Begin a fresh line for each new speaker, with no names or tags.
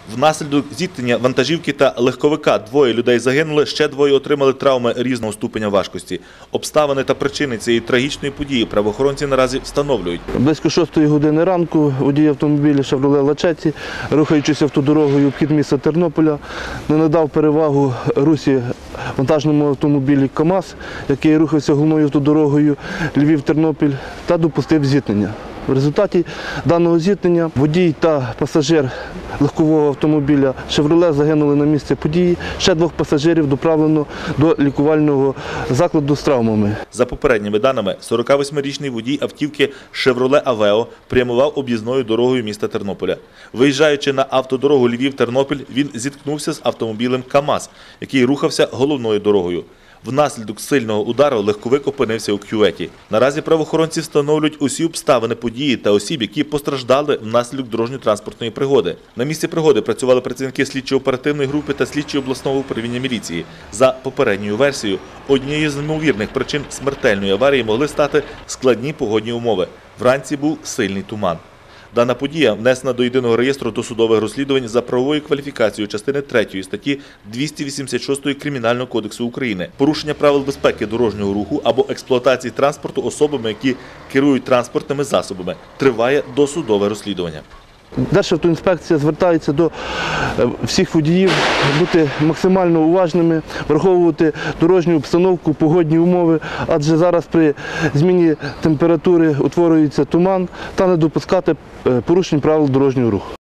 Внаслідок зіткнення вантажівки та легковика 2 людей загинули, ще 2 отримали травми різного ступеня важкості. Обставини та причини цієї трагічної події правоохоронці наразі встановлюють.
Близько 6 години ранку водій автомобіля «Шевроле Лачетті», рухаючись автодорогою в обхід міста Тернополя, не надав перевагу русі вантажному автомобілі КАМАЗ, який рухався головною автодорогою Львів-Тернопіль, та допустив зіткнення. В результаті даного зіткнення водій та пасажир легкового автомобіля «Шевроле» загинули на місці події. Ще 2 пасажирів доправлено до лікувального закладу з травмами.
За попередніми даними, 48-річний водій автівки «Шевроле Авео» прямував об'їзною дорогою міста Тернополя. Виїжджаючи на автодорогу Львів-Тернопіль, він зіткнувся з автомобілем КАМАЗ, який рухався головною дорогою. Внаслідок сильного удару легковик опинився у кюветі. Наразі правоохоронці встановлюють усі обставини події та осіб, які постраждали внаслідок дорожньо-транспортної пригоди. На місці пригоди працювали працівники слідчо-оперативної групи та слідчі обласного управління міліції. За попередньою версією, однією з ймовірних причин смертельної аварії могли стати складні погодні умови. Вранці був сильний туман. Дана подія внесена до єдиного реєстру досудових розслідувань за правовою кваліфікацією частини 3 статті 286 Кримінального кодексу України. Порушення правил безпеки дорожнього руху або експлуатації транспорту особами, які керують транспортними засобами. Триває досудове розслідування.
Державтоінспекція звертається до всіх водіїв бути максимально уважними, враховувати дорожню обстановку, погодні умови, адже зараз при зміні температури утворюється туман, та не допускати порушень правил дорожнього руху.